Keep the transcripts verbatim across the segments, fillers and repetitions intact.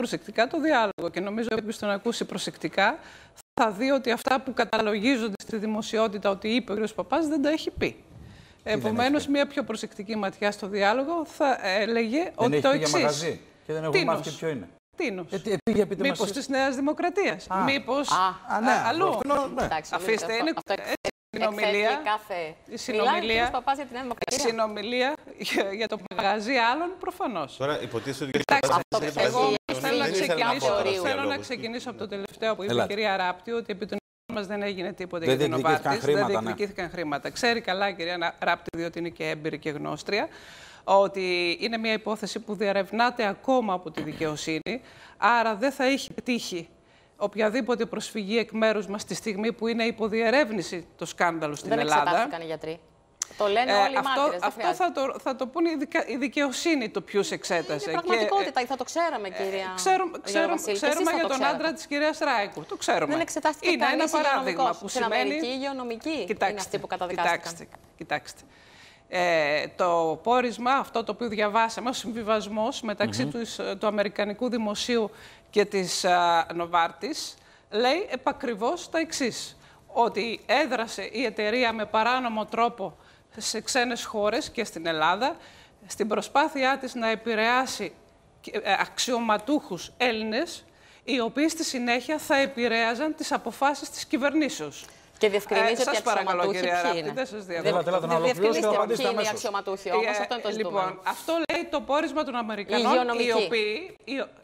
προσεκτικά το διάλογο. Και νομίζω ότι όποιος τον ακούσει προσεκτικά θα δει ότι αυτά που καταλογίζονται στη δημοσιότητα ότι είπε ο κ. Παπάς δεν τα έχει πει. Επομένως, μια πιο προσεκτική ματιά στο διάλογο θα έλεγε δεν ότι το εξής. Για μαγαζί και δεν έχουμε μάθει ποιο είναι. Τίνος. Ε, Μήπως της Νέας Δημοκρατίας. Α. Μήπως α, α, ναι, αλλού. Ναι. Αφήστε, είναι συνομιλία. Η συνομιλία, η συνομιλία για, για το μαγαζί άλλων προφανώς. Τώρα υποτίθεται ότι εγώ θέλω να ξεκινήσω, θέλω να ξεκινήσω από το τελευταίο που είπε η κυρία Ράπτη, ότι επί των μας δεν έγινε τίποτα για την Νοβάρτις. Δεν διεκδικήθηκαν χρήματα. Ξέρει καλά η κυρία Ράπτη, διότι είναι και έμπειρη και γνώστρια, ότι είναι μια υπόθεση που διαρευνάται ακόμα από τη δικαιοσύνη, άρα δεν θα έχει τύχει οποιαδήποτε προσφυγή εκ μέρους μας τη στιγμή που είναι υποδιερεύνηση το σκάνδαλο στην δεν Ελλάδα. Δεν εξετάστηκαν οι γιατροί. Το λένε ε, όλοι οι αυτό, μάρτυρες. Αυτό θα το, θα το πούνε η δικαιοσύνη το ποιους εξέτασε. Είναι πραγματικότητα, και, θα το ξέραμε, κυρία. Ξέρουμε, ξέρουμε, Βασίλη, ξέρουμε για το τον ξέρατε. άντρα της κυρίας Ράικου. Το ξέρουμε. Δεν εξετάστηκε είναι ένα παράδειγμα που στην σημαίνει. Αμερική υγειονομική Κοιτάξτε, είναι αυτή που καταδικάστηκαν. Κοιτάξτε, κοιτάξτε. Ε, το πόρισμα, αυτό το οποίο διαβάσαμε, ο συμβιβασμός μεταξύ mm-hmm. του, του Αμερικανικού Δημοσίου και της α, Νοβάρτης, λέει επακριβώς τα εξής. Ότι έδρασε η εταιρεία με παράνομο τρόπο σε ξένες χώρες και στην Ελλάδα, στην προσπάθειά της να επηρεάσει αξιωματούχους Έλληνες, οι οποίοι στη συνέχεια θα επηρέαζαν τις αποφάσεις της κυβερνήσεως. Και διευκρινίζεται ε, ότι οι αξιωματούχοι ποιοι είναι. Δεν σας διακόπτω. Δεν διευκρινίζεται ποιοι είναι οι αξιωματούχοι όμως, αυτό είναι το ζητούμενο. Λοιπόν, αυτό λέει το πόρισμα των Αμερικανών, οι οποίοι...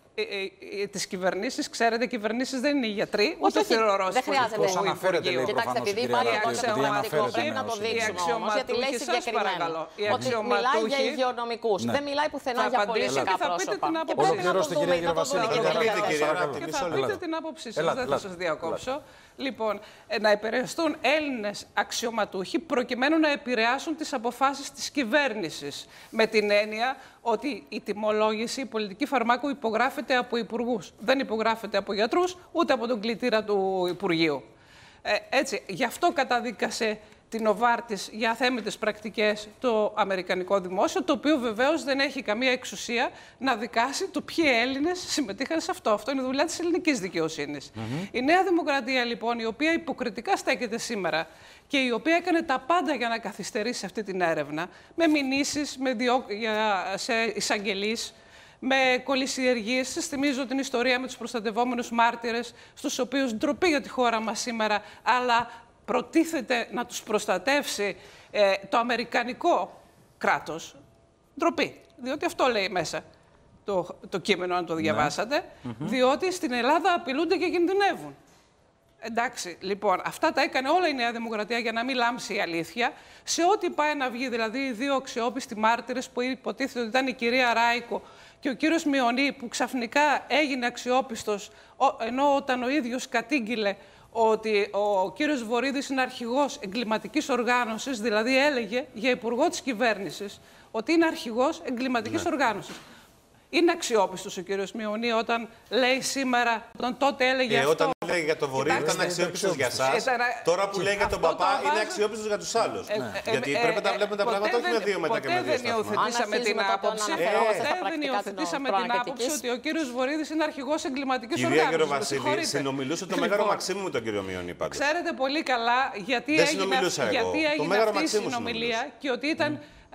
Τις κυβερνήσεις, ξέρετε, οι κυβερνήσεις δεν είναι οι γιατροί, ούτε θεωρός. Δεν χρειάζεται. Κοιτάξτε, επειδή υπάρχει αξιωματικό, πρέπει να το δείξουμε όμως, γιατί λέει συγκεκριμένα ότι μιλάει για υγειονομικούς. Δεν μιλάει πουθενά για πολιτικά πρόσωπα. Και πρέπει να το δούμε, να το δούμε και τελικά. Και θα πείτε την άποψή σας, δεν θα σας διακόψω. Λοιπόν, να επηρεαστούν Έλληνες αξιωματούχοι προκειμένου να επηρεάσουν τις αποφάσεις της κυβέρνησης. Με την έννοια ότι η τιμολόγηση, η πολιτική φαρμάκου υπογράφεται από υπουργούς. Δεν υπογράφεται από γιατρούς, ούτε από τον κλητήρα του Υπουργείου. Ε, έτσι, γι' αυτό καταδίκασε την Νοβάρτης για αθέμητες πρακτικές το Αμερικανικό Δημόσιο, το οποίο βεβαίως δεν έχει καμία εξουσία να δικάσει το ποιοι Έλληνες συμμετείχαν σε αυτό. Αυτό είναι δουλειά της ελληνικής δικαιοσύνης. Mm-hmm. Η Νέα Δημοκρατία, λοιπόν, η οποία υποκριτικά στέκεται σήμερα και η οποία έκανε τα πάντα για να καθυστερήσει αυτή την έρευνα, με μηνύσεις, με διώ... σε εισαγγελείς, με κολυσιεργίες. Σας θυμίζω την ιστορία με τους προστατευόμενους μάρτυρες, στους οποίους ντροπή για τη χώρα μας σήμερα, αλλά προτίθεται να τους προστατεύσει ε, το αμερικανικό κράτος. Ντροπή, διότι αυτό λέει μέσα το, το κείμενο, αν το διαβάσατε, mm-hmm. διότι στην Ελλάδα απειλούνται και κινδυνεύουν. Εντάξει, λοιπόν, αυτά τα έκανε όλα η Νέα Δημοκρατία για να μην λάμψει η αλήθεια. Σε ό,τι πάει να βγει, δηλαδή οι δύο αξιόπιστοι μάρτυρες που υποτίθεται ότι ήταν η κυρία Ράικο και ο κύριος Μιονί, που ξαφνικά έγινε αξιόπιστος, ενώ όταν ο ίδιος κατήγγειλε ότι ο κύριος Βορίδης είναι αρχηγός εγκληματικής οργάνωσης, δηλαδή έλεγε για υπουργό της κυβέρνησης ότι είναι αρχηγός εγκληματικής ναι. οργάνωσης. Είναι αξιόπιστος ο κύριος Μιονί όταν λέει σήμερα, όταν τότε έλεγε και αυτό. Όταν λέει για τον Βορίδη ήταν αξιόπιστος για εσάς, τώρα που λέει για τον Παπά είναι αξιόπιστος για τους άλλους. Γιατί πρέπει να βλέπουμε τα πράγματα όχι με δύο μετά και με δύο σταθμά. Ποτέ δεν υιοθετήσαμε την άποψη, δεν υιοθετήσαμε την άποψη ότι ο κύριος Βορίδης είναι αρχηγός εγκληματικής οργάνωσης. Κυρία Γεροβασίλη, συνομιλούσε το Μέγαρο Μαξίμου με τον κύριο Μιονί πάντως. Ξέρετε πολύ καλά γιατί έγινε αυτή η συνομιλία και ότι ήταν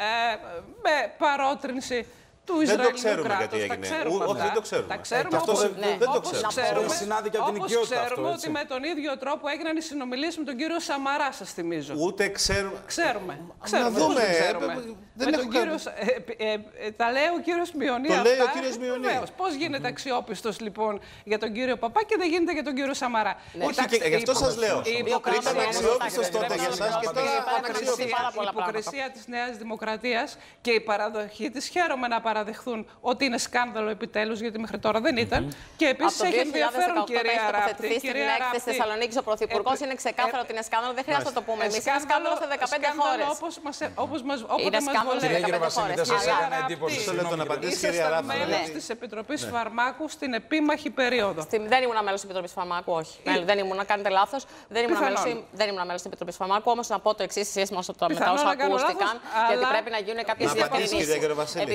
με παρότρινση του Ισραηλινού κράτους. Δεν το ξέρουμε γιατί έγινε. Όχι, δεν το ξέρουμε. Τα ξέρουμε αυτό όπως, ναι. δεν το ξέρουμε. ξέρουμε συνάδει και από την οικειότητα αυτό. Ξέρουμε ότι με τον ίδιο τρόπο έγιναν οι συνομιλίες με τον κύριο Σαμαρά, σας θυμίζω. Ούτε ξέρουμε. Ξέρουμε. ξέρουμε. Να δούμε. ξέρουμε. Δεν με τον κύριο, ε, ε, ε, τα λέει ο κύριος Μιονί. Το αυτά, λέει ο κύριος Μιονί. Πώς γίνεται αξιόπιστος λοιπόν για τον κύριο Παπά και δεν γίνεται για τον κύριο Σαμαρά. Όχι, γι' αυτό σας λέω. Ήταν αξιόπιστος τότε για εσάς και τώρα η υποκρισία της Νέας Δημοκρατίας και η παραδοχή της χαίρομαι να παραδεχθούν ότι είναι σκάνδαλο επιτέλους, γιατί μέχρι τώρα δεν ήταν. Mm-hmm. Και επίσης έχει ενδιαφέρον, κυρία Ράπτη. Στην έκθεση της Θεσσαλονίκης ο Πρωθυπουργός είναι ξεκάθαρο ότι είναι σκάνδαλο, δεν χρειάζεται να το πούμε εμείς. Είναι σκάνδαλο σε δεκαπέντε χώρες. Όπως μας βολεύει. Κύριε Βασίλη, δεν σας έκανε εντύπωση. Ήσασταν μέλος της Επιτροπής Φαρμάκου στην επίμαχη περίοδο. Δεν ήμουν μέλος της Επιτροπής Φαρμάκου, όχι. Δεν ήμουν, κάνετε λάθος. Δεν ήμουν μέλος της Επιτροπής Φαρμάκου, όμως να πω το εξής σχέση με όσα ακούστηκαν, γιατί πρέπει να γίνουν κάποιες διευκρινήσεις. Επειδή υπάρχει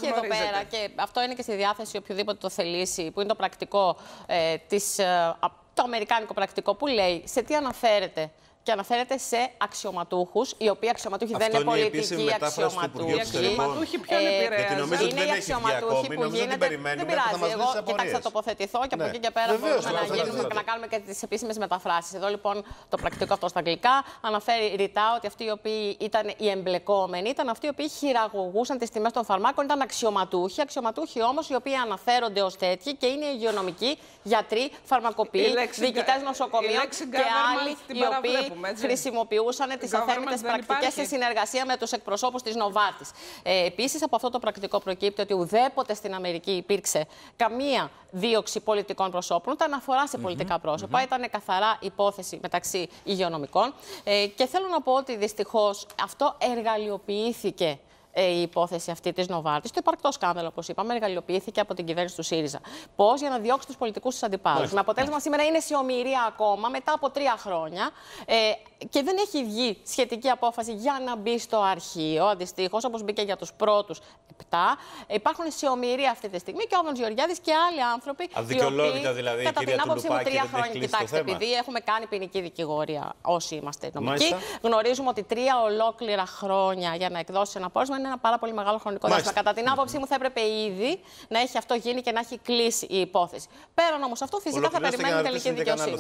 υπάρχει εδώ πέρα, και αυτό είναι και στη διάθεση οποιοδήποτε το θελήσει, που είναι το πρακτικό, ε, της, ε, το αμερικάνικο πρακτικό, που λέει σε τι αναφέρεται. Και αναφέρεται σε αξιωματούχους, οι οποίοι αξιωματούχοι αυτό δεν είναι είναι πολιτικοί αξιωματούχοι. Οι αξιωματούχοι ποιον επηρεάζουν? Είναι οι αξιωματούχοι που γίνεται. Δεν πειράζει. Εγώ κοιτάξτε, θα τοποθετηθώ και από εκεί και πέρα μπορούμε να, γίνουμε, να κάνουμε και τις επίσημες μεταφράσεις. Εδώ λοιπόν το πρακτικό αυτό στα αγγλικά αναφέρει ρητά ότι αυτοί οι οποίοι ήταν οι εμπλεκόμενοι ήταν αυτοί οι οποίοι χειραγωγούσαν τις τιμές των φαρμάκων, ήταν αξιωματούχοι. Αξιωματούχοι όμως οι οποίοι αναφέρονται ως τέτοιοι και είναι υγειονομικοί, γιατροί, φαρμακοποιοί, διοικητές νοσοκομείων και άλλοι οι οποίοι χρησιμοποιούσαν τις αθέμητες πρακτικές σε συνεργασία με τους εκπροσώπους της Νοβάρτης. Ε, επίσης, από αυτό το πρακτικό προκύπτει ότι ουδέποτε στην Αμερική υπήρξε καμία δίωξη πολιτικών προσώπων, ούτε αναφορά σε πολιτικά πρόσωπα. Mm-hmm. Ήταν καθαρά υπόθεση μεταξύ υγειονομικών. Ε, και θέλω να πω ότι δυστυχώς αυτό εργαλειοποιήθηκε. Η υπόθεση αυτή της Νοβάρτης, το υπαρκτό σκάνδαλο, όπως είπαμε, εργαλειοποιήθηκε από την κυβέρνηση του ΣΥΡΙΖΑ. Πώς? Για να διώξει τους πολιτικούς τους αντιπάλους. Με αποτέλεσμα σήμερα είναι σε ομηρία ακόμα, μετά από τρία χρόνια, ε, και δεν έχει βγει σχετική απόφαση για να μπει στο αρχείο, αντιστοίχως, όπως μπήκε για τους πρώτους επτά. Υπάρχουν σε ομηρία αυτή τη στιγμή και ο Άβανος Γεωργιάδης και άλλοι άνθρωποι. Αδικαιολόγητα δηλαδή, κατά κυρία την άποψή μου, τρία χρόνια. Κοιτάξτε, επειδή έχουμε κάνει ποινική δικηγορία όσοι είμαστε νομικοί, γνωρίζουμε ότι τρία ολόκληρα χρόνια για να εκδώσει ένα πόρισμα είναι ένα πάρα πολύ μεγάλο χρονικό διάστημα. Κατά την άποψή μου, θα έπρεπε ήδη να έχει αυτό γίνει και να έχει κλείσει η υπόθεση. Πέραν όμως αυτού, φυσικά θα περιμένει τελική δικαιοσύνη.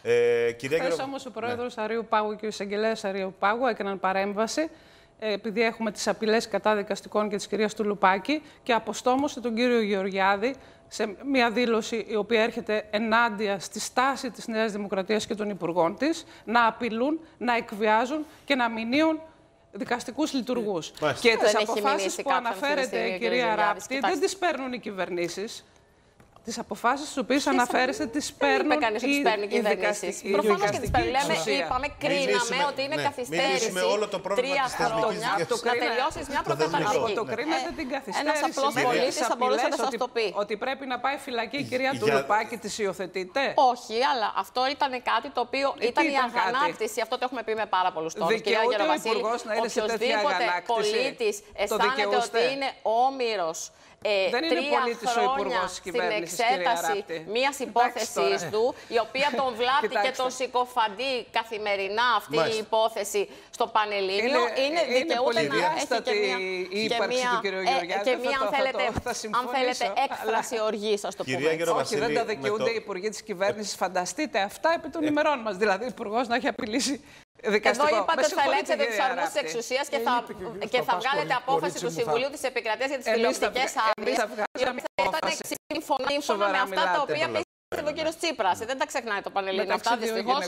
Ε, Χθες όμως ο πρόεδρος ναι. Αρείου Πάγου και ο εισαγγελέας Αρείου Πάγου έκαναν παρέμβαση, επειδή έχουμε τις απειλές κατά δικαστικών και της κυρίας Τουλουπάκη, και αποστόμωσε τον κύριο Γεωργιάδη σε μια δήλωση η οποία έρχεται ενάντια στη στάση της Νέας Δημοκρατίας και των υπουργών της, να απειλούν, να εκβιάζουν και να μηνύουν δικαστικούς λειτουργούς. Και τις αποφάσεις που αναφέρεται η κυρία Ράπτη δεν τις παίρνουν οι κυβερνήσεις. Τις αποφάσεις στις οποίες αναφέρεστε τις παίρνουν οι δικαστικές. Προφανώς και τις παίρνουν. Είπαμε, κρίναμε ότι είναι καθυστέρηση τρία χρόνια να τελειώσεις μια προκαταρκτική. Το κρίνατε την καθυστέρηση. Ένας απλός πολίτης θα μπορούσε να σας το πει. Ότι πρέπει να πάει φυλακή η κυρία Τουλουπάκη, τις υιοθετείτε? Όχι, αλλά αυτό ήταν κάτι το οποίο ήταν η αγανάκτηση. Αυτό το έχουμε πει με πάρα πολλούς τόνους. Κυρία Γεροβασίλη, οποιοσδήποτε πολίτης αισθάνεται ότι είναι όμηρος Ε, δεν είναι πολίτης ο υπουργός της κυβέρνησης, στην εξέταση μιας υπόθεσης του, η οποία τον βλάπτει και τον συκοφαντεί καθημερινά αυτή Μάλιστα. η υπόθεση στο Πανελλήνιο, είναι, είναι δικαιούται να έχει και μια, και μια, ε, και μια αν θέλετε, αν θέλετε έκφραση αλλά... οργής, ας το πούμε. Όχι, δεν τα δικαιούνται οι υπουργοί της κυβέρνησης. Φανταστείτε αυτά επί των ημερών μας. Δηλαδή, ο υπουργός να έχει απειλήσει. Δικαστικό. Εδώ είπατε ότι θα ελέγξετε τους αρμούς της εξουσίας και θα, και θα βγάλετε απόφαση του Συμβουλίου της Επικρατείας για τις τηλεοπτικές άδειες, οι οποίες θα ήταν σύμφωνα με αυτά τα οποία πίστευε ο κύριος Τσίπρας. Δεν τα ξεχνάει το Πανελλήνιο αυτά, δυστυχώς.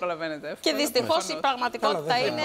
Και δυστυχώς η πραγματικότητα είναι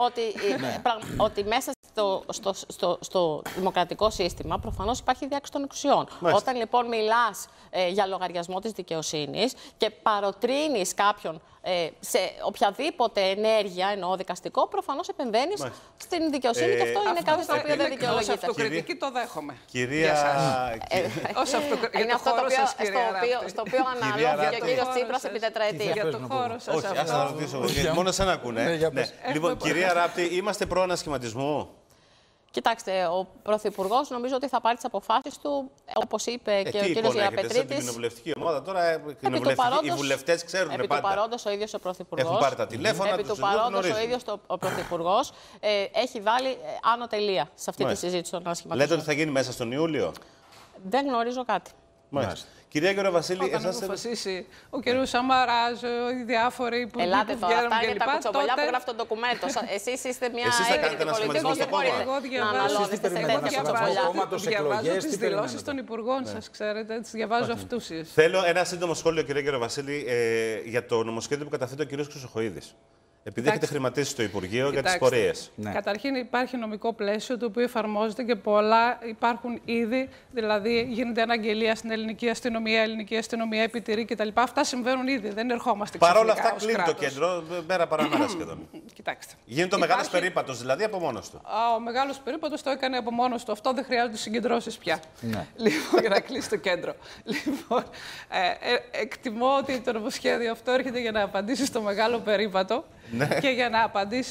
ότι μέσα στο, στο, στο, στο δημοκρατικό σύστημα προφανώς υπάρχει διάκριση των εξουσιών. Όταν λοιπόν μιλάς ε, για λογαριασμό της δικαιοσύνης και παροτρύνεις κάποιον ε, σε οποιαδήποτε ενέργεια, εννοώ δικαστικό, προφανώς επεμβαίνεις Μάλιστα. στην δικαιοσύνη ε, και αυτό είναι κάτι το οποίο δεν δικαιολογείται. Ως αυτοκριτική το δέχομαι. Κυρία... Ως αυτοκριτική. Είναι αυτό το οποίο, στο οποίο αναλόγει και ο κύριος Τσίπρας επί τετραετία. Για το χώρο σας αυτό. Όχι, ας τα ρωτήσω. Μόνο εσένα ακούνε. Λοιπόν, κυρία Ράπτη, είμαστε προ ανασχηματισμού. Κοιτάξτε, ο Πρωθυπουργός νομίζω ότι θα πάρει τις αποφάσεις του, όπως είπε ε, και ο κύριος Γεραπετρίτης. Στην κοινοβουλευτική ομάδα τώρα οι βουλευτές ξέρουν επί πάντα. Επί του παρόντος ο ίδιος ο Πρωθυπουργός. Έχουν πάρει τα τηλέφωνα, επί του παρόντος ο ίδιος το, ο Πρωθυπουργός ε, έχει βάλει ε, άνω τελεία σε αυτή Μάλιστα. τη συζήτηση των ανασχηματισμών. Λέτε ότι θα γίνει μέσα στον Ιούλιο. Δεν γνωρίζω κάτι. Μάλιστα. Κυρία Γεροβασίλη, όταν εσάς... αποφασίσει ο κ. Σαμαράς, οι διάφοροι υπουργοί Ελάτε που τώρα, βγαίνουν αυτά είναι τα κουτσομπολιά τότε... που γράφει το ντοκουμέντο. Εσείς είστε μια έγκριτη πολιτικός και μπορείτε να αναλώνεστε σε τέτοια κουτσομπολιά. Διαβάζω τις δηλώσεις των υπουργών σας, ξέρετε, τις διαβάζω αυτούσιες. Θέλω ένα σύντομο σχόλιο, κυρία Γεροβασίλη, για το νομοσχέδιο που καταθέτει ο κ. Χρυσοχοΐδης. Επειδή Κοιτάξτε. έχετε χρηματίσει το Υπουργείο Κοιτάξτε. για τις πορείες. Ναι. Καταρχήν υπάρχει νομικό πλαίσιο το οποίο εφαρμόζεται και πολλά υπάρχουν ήδη. Δηλαδή γίνεται αναγγελία στην ελληνική αστυνομία, ελληνική αστυνομία επιτηρεί κτλ. Αυτά συμβαίνουν ήδη. Δεν ερχόμαστε ξαφνικά. Παρ' όλα αυτά κλείνει κράτος. το κέντρο μέρα παραμέρα σχεδόν. Κοιτάξτε. Γίνεται ο υπάρχει... μεγάλος περίπατος δηλαδή από μόνος του. Α, ο μεγάλος περίπατος το έκανε από μόνος του. Αυτό δεν χρειάζεται συγκεντρώσεις πια. Ναι. Λοιπόν, για να κλείσει το κέντρο. Λοιπόν, ε, ε, εκτιμώ ότι το νομοσχέδιο αυτό έρχεται για να απαντήσει στο μεγάλο περίπατο. Ναι. Και για να απαντήσει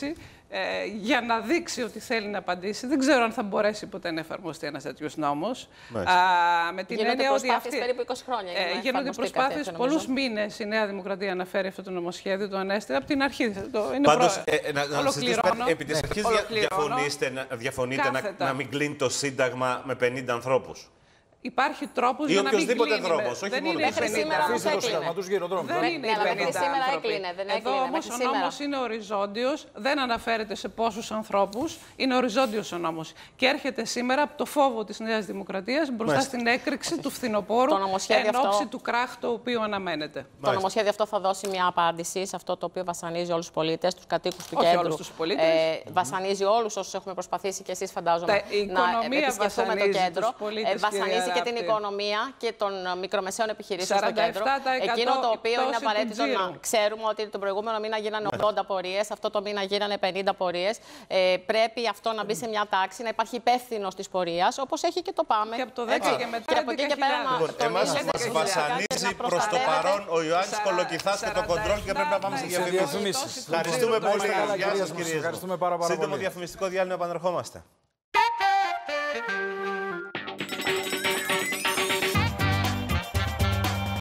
ε, για να δείξει ότι θέλει να απαντήσει. Δεν ξέρω αν θα μπορέσει ποτέ να εφαρμοστεί ένας τέτοιος νόμος. Με την έννοια ότι αυτή, περίπου είκοσι χρόνια ε, γίνονται προσπάθειες. Πολλούς μήνες η Νέα Δημοκρατία αναφέρει αυτό το νομοσχέδιο, το ανέστηλα από την αρχή. Το, είναι Πάντως, προ... ε, να, να συζητήσουμε, επί της αρχής διαφωνείτε, να, διαφωνείτε να, να μην κλείνει το Σύνταγμα με πενήντα ανθρώπους. Υπάρχει τρόπος για να μην κλείνει. Ή οποιοδήποτε τρόπος, όχι μόνο μέχρι σήμερα όμως έκλεινε. Δεν είναι μέχρι σήμερα έκλεινε. Δεν Εδώ όμως ο νόμος είναι οριζόντιος, δεν αναφέρεται σε πόσους ανθρώπους, είναι οριζόντιος ο νόμος. Και έρχεται σήμερα από το φόβο της Νέας Δημοκρατίας μπροστά Μάλιστα. στην έκρηξη του φθινοπόρου εν ώψη του κράχ το οποίο αναμένεται. Μάλιστα. Το νομοσχέδιο αυτό θα δώσει μια απάντηση σε αυτό το οποίο βασανίζει όλους τους πολίτες, τους κατοίκους του κέντρου. Ε, βασανίζει όλους όσους έχουμε προσπαθήσει και εσείς φαντάζομαι να επισκεφτούμε το κέντρο. Βασανίζει και την οικονομία και των μικρομεσαίων επιχειρήσεων στο κέντρο. Εκείνο το οποίο είναι απαραίτητο να ξέρουμε ότι τον προηγούμενο μήνα γίνανε ογδόντα πορείες, αυτό το μήνα γίνανε πενήντα πορείες. Ε, πρέπει αυτό να μπει σε μια τάξη, να υπάρχει υπεύθυνος της πορείας, όπως έχει και το ΠΑΜΕ. Και από το δέκα και μετά. Και από εκεί και πέρα να. Εμάς μας βασανίζει προς το παρόν ο Ιωάννης Κολοκυθάς και το κοντρόλ και πρέπει να πάμε σε διαφημίσεις. Ευχαριστούμε πολύ. Γεια σας κυρίες. Σύντομο διαφημιστικό διάλειμμα, επανερχόμαστε.